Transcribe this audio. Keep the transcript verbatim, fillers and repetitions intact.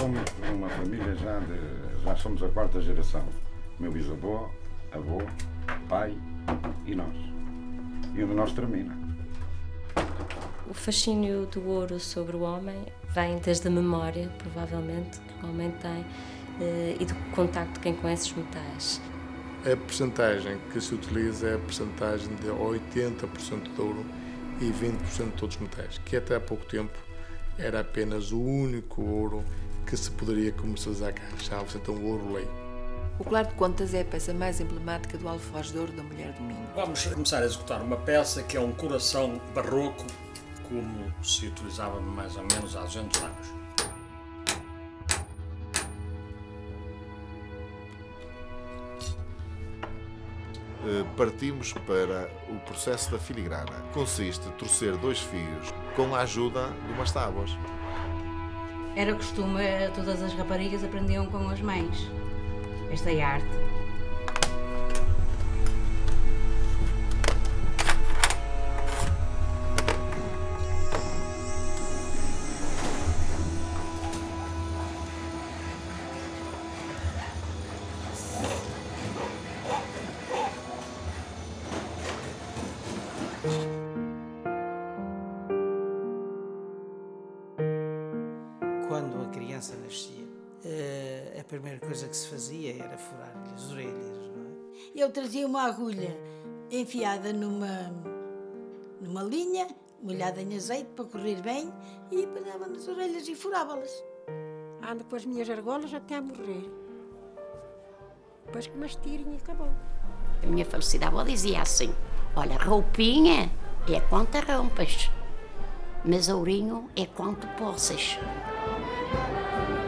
somos uma família já de... já somos a quarta geração. Meu bisavô, avô, pai e nós. E onde nós termina. O fascínio do ouro sobre o homem vem desde a memória, provavelmente, que o homem tem, e do contacto que tem com esses metais. A percentagem que se utiliza é a percentagem de oitenta por cento de ouro e vinte por cento de todos os metais, que até há pouco tempo era apenas o único ouro que se poderia comercializar cá. Chamava-se então o ouro-lei. O colar de contas é a peça mais emblemática do alforje de ouro da Mulher do Minho. Vamos começar a executar uma peça que é um coração barroco, como se utilizava mais ou menos há duzentos anos. Partimos para o processo da filigrana. Consiste em torcer dois fios com a ajuda de umas tábuas. Era costume, todas as raparigas aprendiam com as mães esta arte. Quando a criança nascia, a primeira coisa que se fazia era furar-lhe as orelhas, não é? Eu trazia uma agulha enfiada numa, numa linha, molhada em azeite para correr bem, e pegava nas orelhas e furava-las. Ando com as minhas argolas até a morrer. Depois que mais tirem e acabou. A minha felicidade, avó dizia assim: olha, roupinha é quanto rompas, mas ourinho é quanto possas.